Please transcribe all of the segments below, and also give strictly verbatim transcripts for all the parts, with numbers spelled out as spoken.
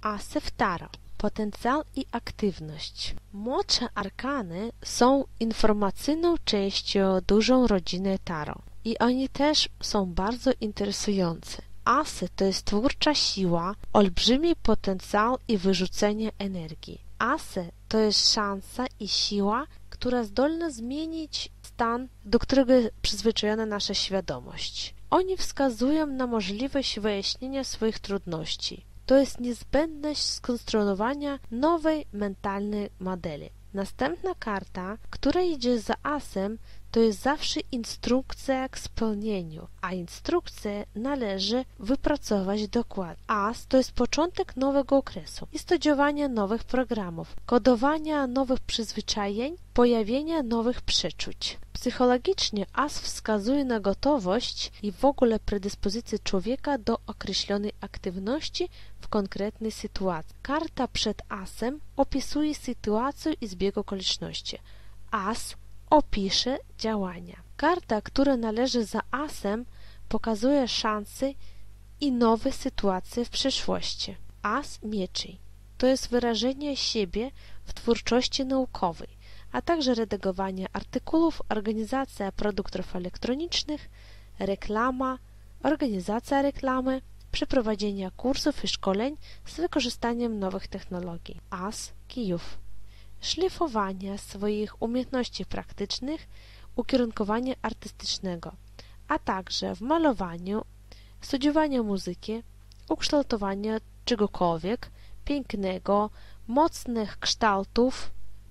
Asy w Taro. Potencjał i aktywność. Młodsze arkany są informacyjną częścią dużą rodziny Taro i oni też są bardzo interesujący. Asy to jest twórcza siła, olbrzymi potencjał i wyrzucenie energii. Asy to jest szansa i siła, która zdolna zmienić stan, do którego jest przyzwyczajona nasza świadomość. Oni wskazują na możliwość wyjaśnienia swoich trudności. To jest niezbędność skonstruowania nowej mentalnej modeli. Następna karta, która idzie za asem, to jest zawsze instrukcja k spełnieniu, a instrukcję należy wypracować dokładnie. As to jest początek nowego okresu, jest to działanie nowych programów, kodowania nowych przyzwyczajeń, pojawienia nowych przeczuć. Psychologicznie as wskazuje na gotowość i w ogóle predyspozycję człowieka do określonej aktywności w konkretnej sytuacji. Karta przed asem opisuje sytuację i zbieg okoliczności. As opisze działania. Karta, która należy za asem, pokazuje szanse i nowe sytuacje w przyszłości. As mieczy to jest wyrażenie siebie w twórczości naukowej, a także redagowanie artykułów, organizacja produktów elektronicznych, reklama, organizacja reklamy, przeprowadzenie kursów i szkoleń z wykorzystaniem nowych technologii. As kijów. Szlifowanie swoich umiejętności praktycznych, ukierunkowania artystycznego, a także w malowaniu, studiowaniu muzyki, ukształtowania czegokolwiek pięknego, mocnych kształtów,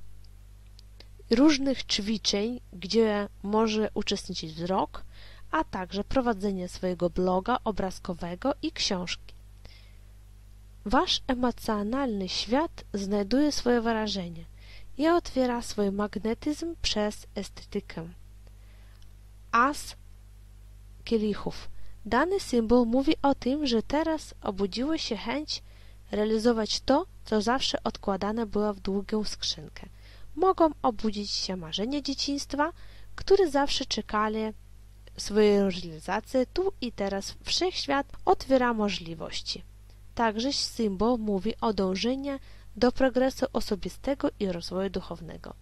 różnych ćwiczeń, gdzie może uczestniczyć wzrok, a także prowadzenie swojego bloga obrazkowego i książki. Wasz emocjonalny świat znajduje swoje wyrażenie i otwiera swój magnetyzm przez estetykę. As kielichów. Dany symbol mówi o tym, że teraz obudziła się chęć realizować to, co zawsze odkładane było w długą skrzynkę. Mogą obudzić się marzenia dzieciństwa, które zawsze czekali swojej realizacji tu i teraz. Wszechświat otwiera możliwości. Także symbol mówi o dążeniu do progresu osobistego i rozwoju duchownego.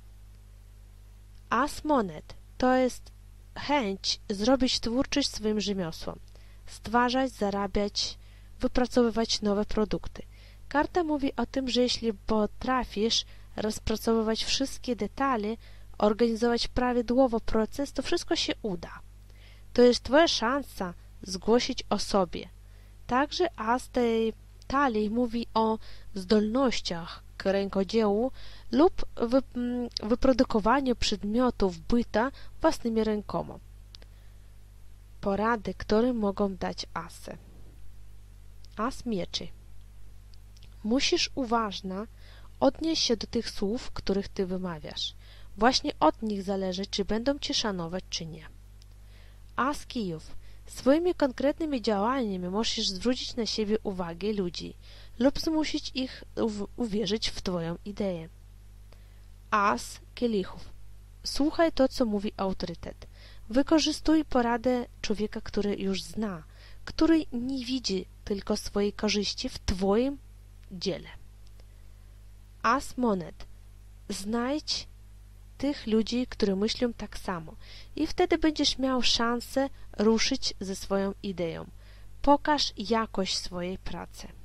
As monet to jest chęć zrobić twórczość swoim rzemiosłem, stwarzać, zarabiać, wypracowywać nowe produkty. Karta mówi o tym, że jeśli potrafisz rozpracowywać wszystkie detale, organizować prawidłowo proces, to wszystko się uda. To jest twoja szansa zgłosić o sobie. Także as tej talii mówi o zdolnościach k rękodziełu lub wy, wyprodukowaniu przedmiotów byta własnymi rękoma. Porady, które mogą dać asy. As mieczy. Musisz uważnie odnieść się do tych słów, których ty wymawiasz. Właśnie od nich zależy, czy będą cię szanować, czy nie. As kijów. Swoimi konkretnymi działaniami musisz zwrócić na siebie uwagę ludzi lub zmusić ich uwierzyć w twoją ideę. As kielichów. Słuchaj to, co mówi autorytet. Wykorzystuj poradę człowieka, który już zna, który nie widzi tylko swojej korzyści w twoim dziele. As monet. Znajdź tych ludzi, którzy myślą tak samo i wtedy będziesz miał szansę ruszyć ze swoją ideą. Pokaż jakość swojej pracy.